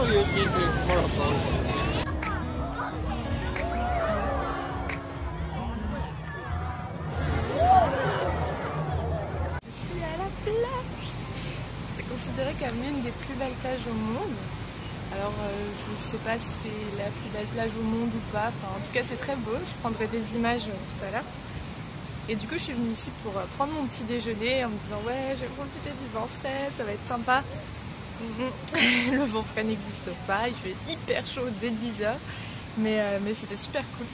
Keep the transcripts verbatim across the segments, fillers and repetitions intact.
suis à la plage. C'est considéré comme l'une des plus belles plages au monde. Alors euh, je ne sais pas si c'est la plus belle plage au monde ou pas. Enfin, en tout cas c'est très beau. Je prendrai des images euh, tout à l'heure. Et du coup je suis venue ici pour euh, prendre mon petit déjeuner en me disant ouais je vais profiter du vent frais, ça va être sympa. Le vent frais n'existe pas, il fait hyper chaud dès dix heures, mais, euh, mais c'était super cool.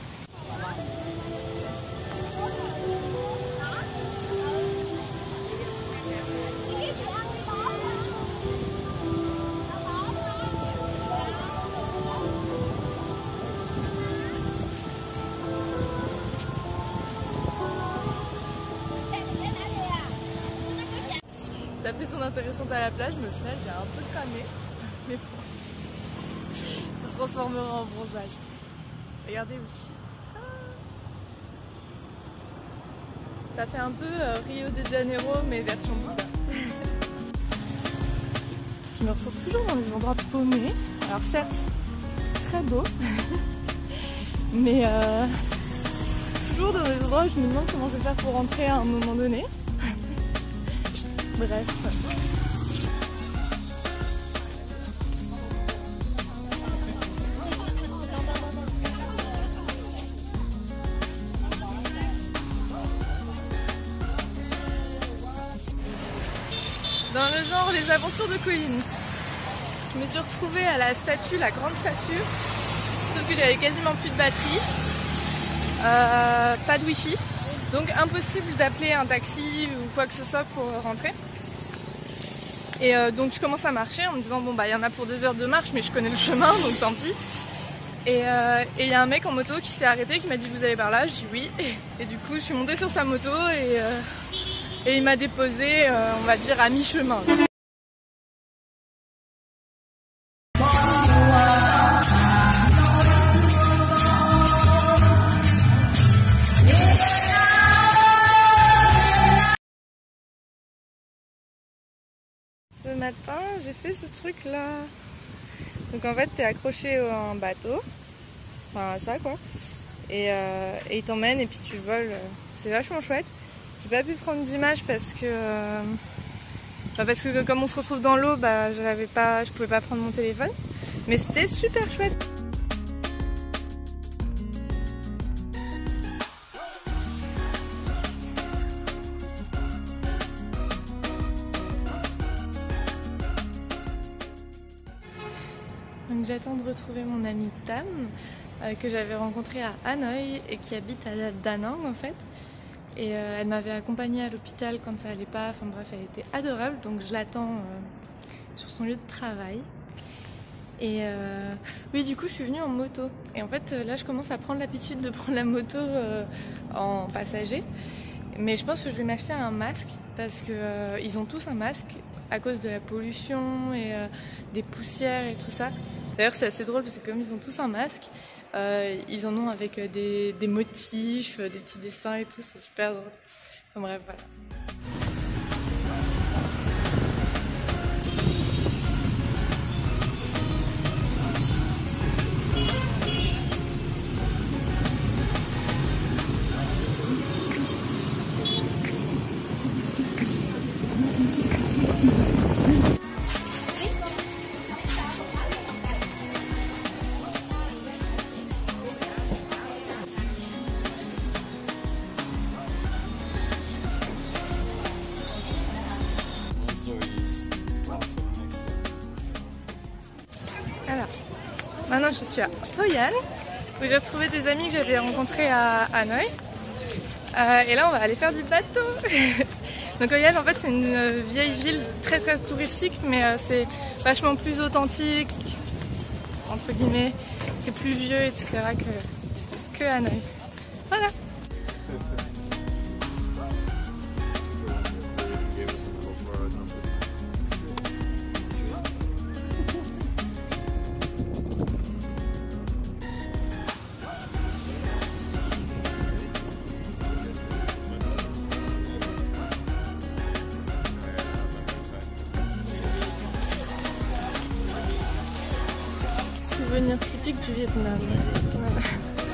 Ça fait son intéressante à la plage, mais au final j'ai un peu cramé. Mais bon, ça se transformera en bronzage. Regardez où je suis. Ah, ça fait un peu euh, Rio de Janeiro, mais version Bouddha. Je me retrouve toujours dans des endroits paumés. Alors certes, très beau, mais euh, toujours dans des endroits où je me demande comment je vais faire pour rentrer à un moment donné. Bref. Dans le genre les aventures de Colline. Je me suis retrouvée à la statue, la grande statue, sauf que j'avais quasiment plus de batterie, euh, pas de wifi, donc impossible d'appeler un taxi ou quoi que ce soit pour rentrer. Et euh, donc je commence à marcher en me disant bon bah il y en a pour deux heures de marche mais je connais le chemin donc tant pis. Et il euh, y a un mec en moto qui s'est arrêté qui m'a dit vous allez par là, je dis oui. Et, et du coup je suis montée sur sa moto et, euh, et il m'a déposé euh, on va dire à mi-chemin. Ce matin, j'ai fait ce truc là. Donc en fait, t'es accroché à un bateau, enfin ça quoi, et, euh, et il t'emmène et puis tu voles. C'est vachement chouette. J'ai pas pu prendre d'images parce que, euh, enfin, parce que comme on se retrouve dans l'eau, bah je n'avais pas, je pouvais pas prendre mon téléphone. Mais c'était super chouette. Donc j'attends de retrouver mon amie Tam, euh, que j'avais rencontrée à Hanoï et qui habite à Da Nang en fait. Et euh, elle m'avait accompagnée à l'hôpital quand ça allait pas, enfin bref elle était adorable, donc je l'attends euh, sur son lieu de travail. Et euh, oui du coup je suis venue en moto. Et en fait là je commence à prendre l'habitude de prendre la moto euh, en passager. Mais je pense que je vais m'acheter un masque parce que euh, ils ont tous un masque à cause de la pollution et euh, des poussières et tout ça. D'ailleurs c'est assez drôle parce que comme ils ont tous un masque, euh, ils en ont avec des, des motifs, des petits dessins et tout, c'est super drôle. Enfin bref, voilà. Alors, maintenant je suis à Hoi An, où j'ai retrouvé des amis que j'avais rencontrés à Hanoï. Euh, et là on va aller faire du bateau. Donc Hoi An en fait c'est une vieille ville très très touristique, mais euh, c'est vachement plus authentique, entre guillemets, c'est plus vieux et cetera que, que Hanoï. Voilà. souvenir typique du Vietnam. Voilà.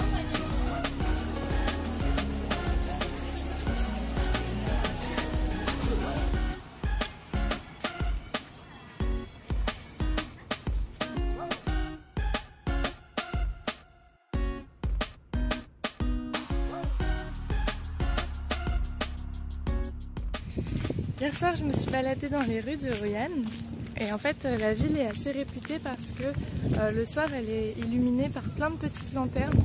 Hier soir, je me suis baladée dans les rues de Hue An et en fait, la ville est assez réputée parce que euh, le soir, elle est illuminée par plein de petites lanternes.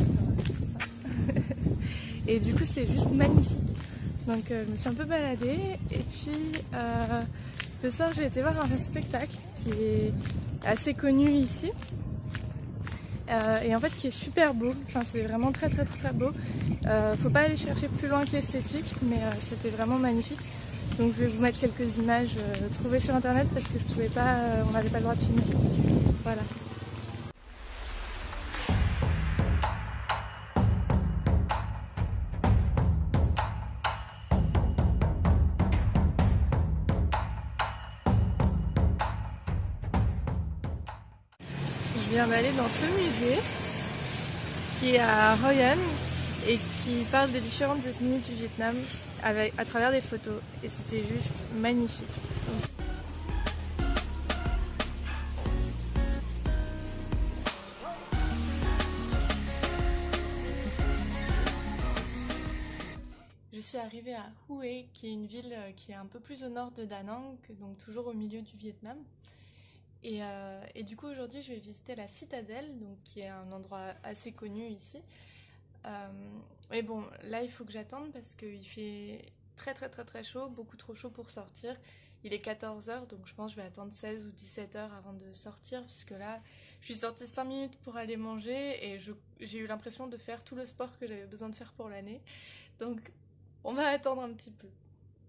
Et du coup, c'est juste magnifique. Donc, euh, je me suis un peu baladée et puis euh, le soir, j'ai été voir un spectacle qui est assez connu ici euh, et en fait qui est super beau. Enfin, c'est vraiment très très très très beau. Euh, faut pas aller chercher plus loin que l'esthétique, mais euh, c'était vraiment magnifique. Donc je vais vous mettre quelques images euh, trouvées sur internet parce que je pouvais pas, euh, on n'avait pas le droit de filmer. Voilà. Je viens d'aller dans ce musée qui est à Hue An et qui parle des différentes ethnies du Vietnam avec, à travers des photos et c'était juste magnifique. Je suis arrivée à Hue, qui est une ville qui est un peu plus au nord de Da Nang, donc toujours au milieu du Vietnam. Et, euh, et du coup aujourd'hui je vais visiter la citadelle, donc, qui est un endroit assez connu ici. Euh, mais bon, là il faut que j'attende parce qu'il fait très très très très chaud, beaucoup trop chaud pour sortir. Il est quatorze heures, donc je pense que je vais attendre seize ou dix-sept heures avant de sortir, puisque là je suis sortie cinq minutes pour aller manger et j'ai eu l'impression de faire tout le sport que j'avais besoin de faire pour l'année. Donc on va attendre un petit peu.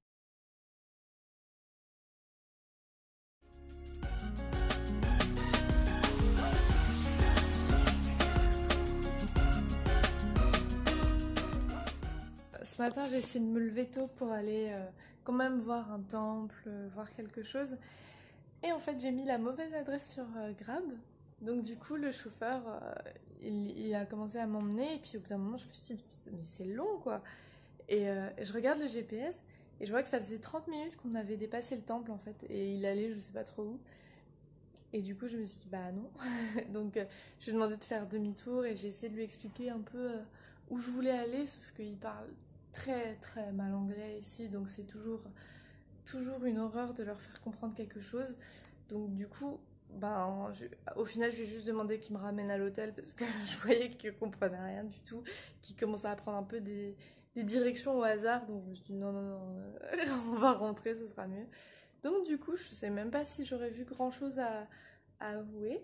Ce matin, j'ai essayé de me lever tôt pour aller euh, quand même voir un temple, euh, voir quelque chose. Et en fait, j'ai mis la mauvaise adresse sur euh, Grab. Donc du coup, le chauffeur, euh, il, il a commencé à m'emmener. Et puis au bout d'un moment, je me suis dit, mais c'est long quoi. Et, euh, et je regarde le G P S et je vois que ça faisait trente minutes qu'on avait dépassé le temple en fait. Et il allait je sais pas trop où. Et du coup, je me suis dit, bah non. Donc euh, je lui ai demandé de faire demi-tour et j'ai essayé de lui expliquer un peu euh, où je voulais aller. Sauf qu'il parle très très mal anglais ici, donc c'est toujours, toujours une horreur de leur faire comprendre quelque chose. Donc du coup, ben, je, au final, je lui ai juste demandé qu'il me ramène à l'hôtel parce que je voyais qu'il ne comprenait rien du tout, qu'il commençait à prendre un peu des, des directions au hasard. Donc je me suis dit non, non, non, euh, on va rentrer, ce sera mieux. Donc du coup, je sais même pas si j'aurais vu grand chose à, à Hue.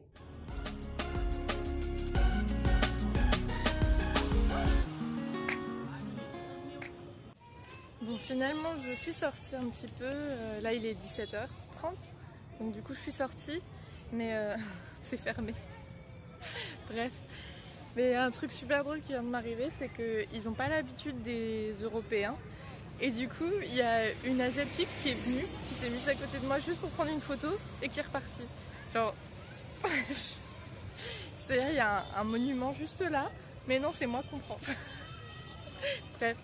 Bon, finalement, je suis sortie un petit peu. Euh, là, il est dix-sept heures trente. Donc, du coup, je suis sortie. Mais euh, c'est fermé. Bref. Mais un truc super drôle qui vient de m'arriver, c'est qu'ils n'ont pas l'habitude des Européens. Et du coup, il y a une Asiatique qui est venue, qui s'est mise à côté de moi juste pour prendre une photo et qui est repartie. Genre. C'est-à-dire, il y a un, un monument juste là. Mais non, c'est moi qu'on prend. Bref.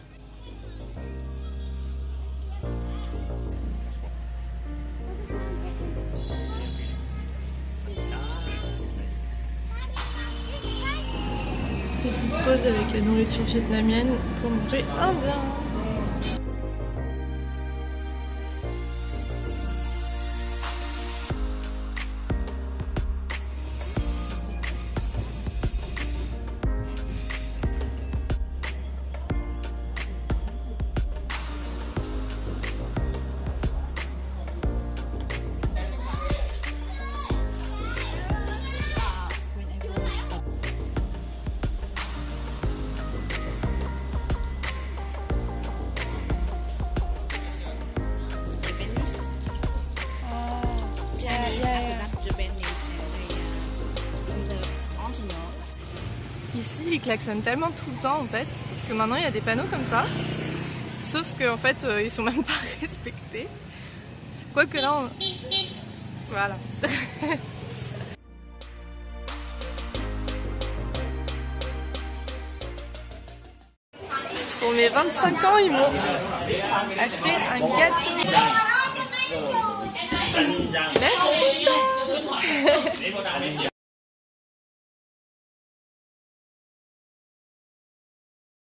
Petite pause avec la nourriture vietnamienne pour manger indien. Ici, ils klaxonnent tellement tout le temps en fait que maintenant il y a des panneaux comme ça. Sauf qu'en fait, euh, ils sont même pas respectés. Quoique là, on... voilà. Pour mes vingt-cinq ans, ils m'ont acheté un gâteau. Merci.